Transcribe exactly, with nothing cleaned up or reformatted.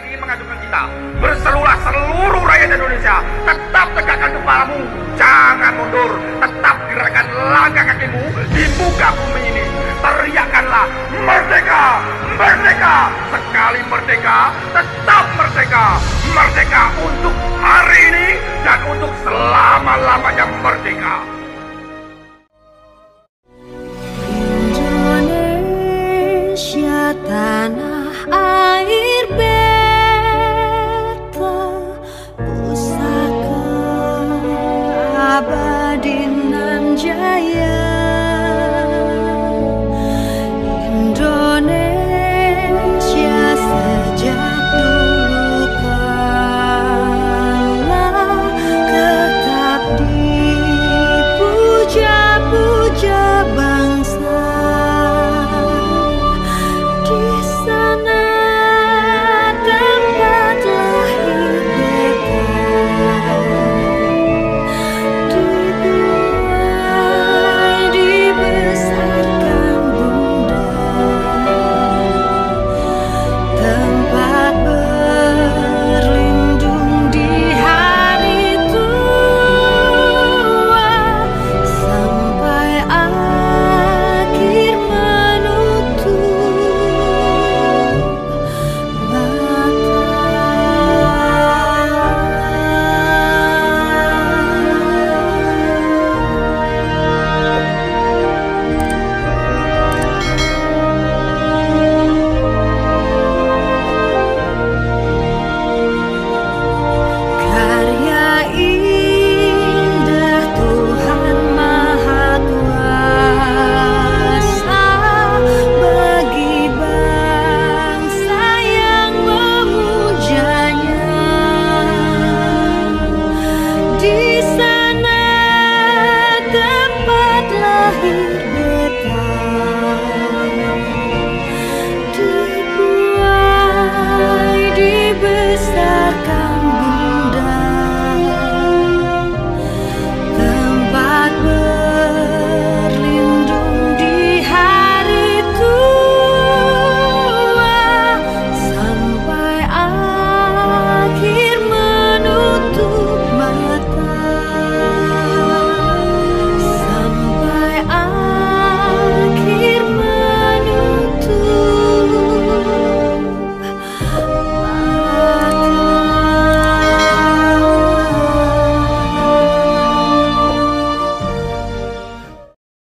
ingin mengajukan kita. Berserulah seluruh rakyat Indonesia, tetap tegakkan kepalamu, jangan mundur, tetap gerakkan langkah kakimu di muka bumi ini. Teriakkanlah merdeka, merdeka, sekali merdeka, tetap merdeka, merdeka untuk hari ini dan untuk selama-lamanya merdeka. Indonesia tanah